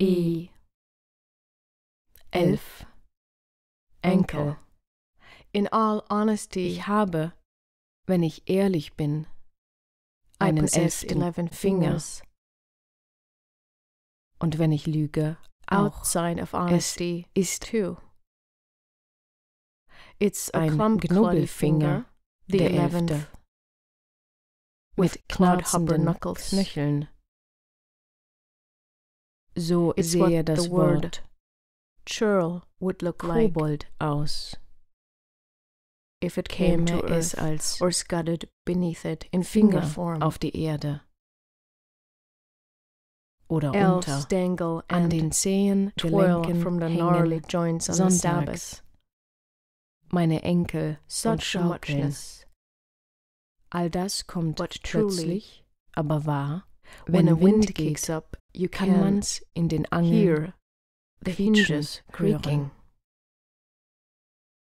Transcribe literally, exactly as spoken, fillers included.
E. Elf. Enkel. In all honesty, Ich habe, wenn ich ehrlich bin, I einen possess elften eleven Finger. fingers. Und wenn ich lüge, auch. Outside of honesty, Ist too. It's a ein clump cluddy Knubbelfinger, finger, the der eleventh, elfte, with mit cloudhopper knarzenden knuckles. Knöcheln. So It's sehe what das the word Wort churl would look like Kobold aus, if it came käme to es earth als or scudded beneath it in finger Finger form. auf die Erde. Oder Elves unter, dangle an and den Zehen, twirl Gelenken from the gnarly hängen joints on the Sabbath. sonntags meine Enkel und Such a schaukeln. muchness. All das kommt But truly, plötzlich, aber wahr, when wenn a wind Wind kicks geht, up, you kann can man's in den Angeln hear the quietschen hinges creaking. hören.